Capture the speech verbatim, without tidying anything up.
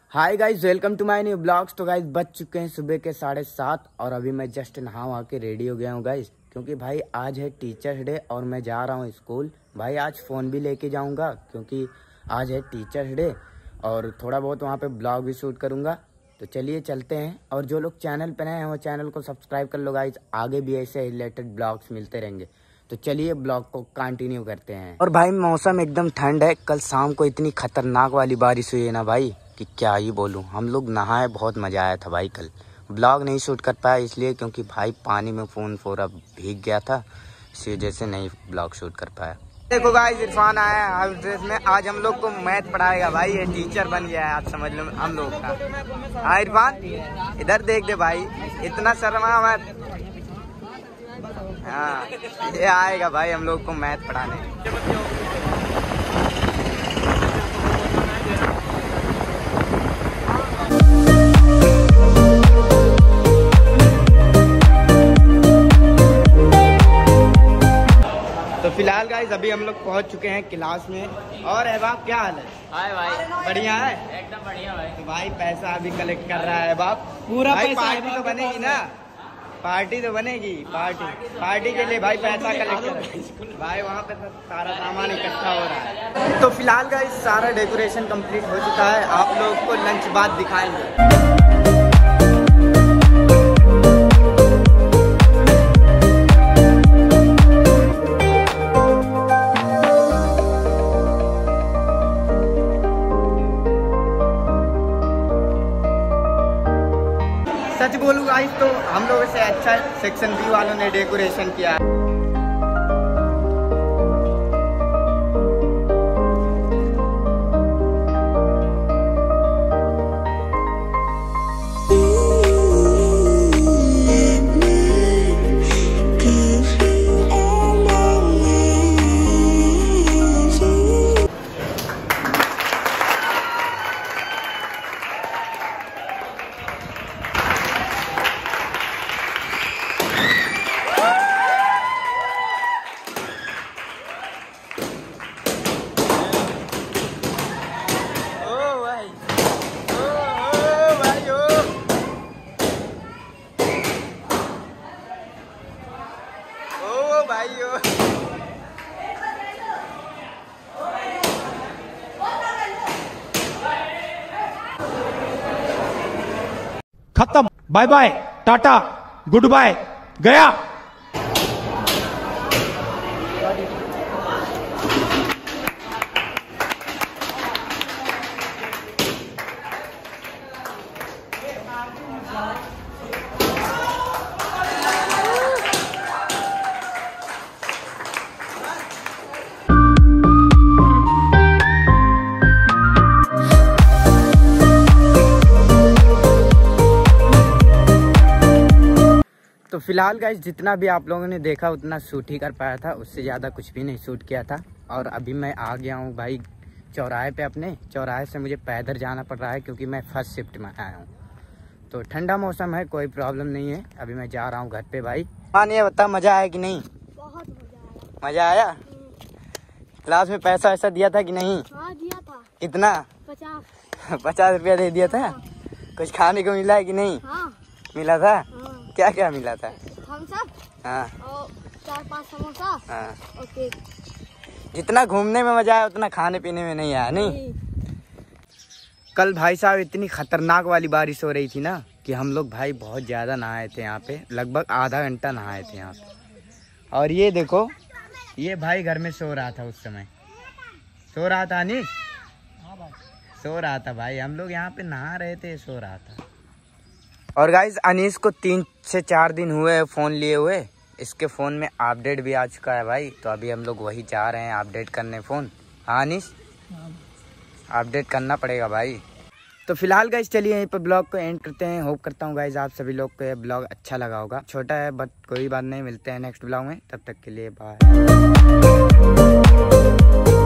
Hi guys, welcome to my new blogs. तो guys बज चुके हैं सुबह के साढ़े सात और अभी मैं जस्ट नहा वहा के रेडी हो गया हूँ गाइज, क्योंकि भाई आज है टीचर्स डे और मैं जा रहा हूँ स्कूल। भाई आज फ़ोन भी लेके जाऊँगा क्योंकि आज है टीचर्स डे और थोड़ा बहुत वहाँ पे ब्लॉग भी शूट करूँगा। तो चलिए चलते हैं, और जो लोग चैनल पर नए हैं वो चैनल को सब्सक्राइब कर लो गाइज, आगे भी ऐसे रिलेटेड ब्लॉग्स मिलते रहेंगे। तो चलिए ब्लॉग को कंटिन्यू करते हैं। और भाई मौसम एकदम ठंड है, कल शाम को इतनी खतरनाक वाली बारिश हुई है ना भाई कि क्या ही बोलूं। हम लोग नहाए, बहुत मजा आया था भाई। कल ब्लॉग नहीं शूट कर पाया इसलिए क्योंकि भाई पानी में फ़ोन पूरा भीग गया था, इसी वजह से नहीं ब्लॉग शूट कर पाया। देखो गाइस, इरफान आया है हाउस ड्रेस में, आज हम लोग को मैथ पढ़ाएगा भाई। ये टीचर बन गया है, आज समझ लो हम लोग का। हाँ इरफान, इधर देख दे भाई, इतना शर्मा मत। हाँ ये आएगा भाई हम लोग को मैथ पढ़ाने। तो फिलहाल गाइस अभी हम लोग पहुंच चुके हैं क्लास में। और अहबाब क्या हाल है? हाय भाई, बढ़िया है, एकदम बढ़िया भाई। तो भाई पैसा अभी कलेक्ट कर रहा है अहबाब पूरा। भाई पार्टी तो बनेगी ना, पार्टी तो बनेगी। पार्टी पार्टी के लिए भाई पैसा कलेक्ट कर भाई, वहाँ पे सारा सामान इकट्ठा हो रहा है। तो फिलहाल गाइस सारा डेकोरेशन कंप्लीट हो चुका है, आप लोग को लंच बाद दिखाएंगे। सच बोलूँ गाइस तो हम लोगों से अच्छा सेक्शन बी वालों ने डेकोरेशन किया है। खत्म, bye bye, tata, good bye, गया। तो फिलहाल गाइस जितना भी आप लोगों ने देखा उतना शूट ही कर पाया था, उससे ज़्यादा कुछ भी नहीं शूट किया था। और अभी मैं आ गया हूँ भाई चौराहे पे। अपने चौराहे से मुझे पैदल जाना पड़ रहा है क्योंकि मैं फर्स्ट शिफ्ट में आया हूँ। तो ठंडा मौसम है, कोई प्रॉब्लम नहीं है। अभी मैं जा रहा हूँ घर पे भाई। हाँ ये बता, मज़ा आया कि नहीं? बहुत मजा आया। मज़ा आया? क्लास में पैसा वैसा दिया था कि नहीं? हाँ दिया था। कितना? पचास पचास रुपया दे दिया था। हाँ। कुछ खाने को मिला है कि नहीं? हाँ मिला था। हाँ। क्या क्या मिला था? थम्स अप हाँ और चार पांच समोसा हाँ। और केक। जितना घूमने में मजा आया उतना खाने पीने में नहीं आया। नहीं, कल भाई साहब इतनी खतरनाक वाली बारिश हो रही थी ना कि हम लोग भाई बहुत ज़्यादा नहाए थे यहाँ पे, लगभग आधा घंटा नहाए थे यहाँ पे। और ये देखो, ये भाई घर में सो रहा था उस समय। सो रहा था अनीश? सो रहा था भाई, हम लोग यहाँ पे नहा रहे थे, सो रहा था। और गाइज अनीश को तीन से चार दिन हुए फ़ोन लिए हुए, इसके फ़ोन में अपडेट भी आ चुका है भाई। तो अभी हम लोग वही जा रहे हैं अपडेट करने फ़ोन। हाँ अनीश, अपडेट करना पड़ेगा भाई। तो फिलहाल गाइज चलिए यहीं पर ब्लॉग को एंड करते हैं। होप करता हूँ गाइज आप सभी लोग को ये ब्लॉग अच्छा लगा होगा। छोटा है बट कोई बात नहीं, मिलते हैं नेक्स्ट ब्लॉग में, तब तक के लिए बाय।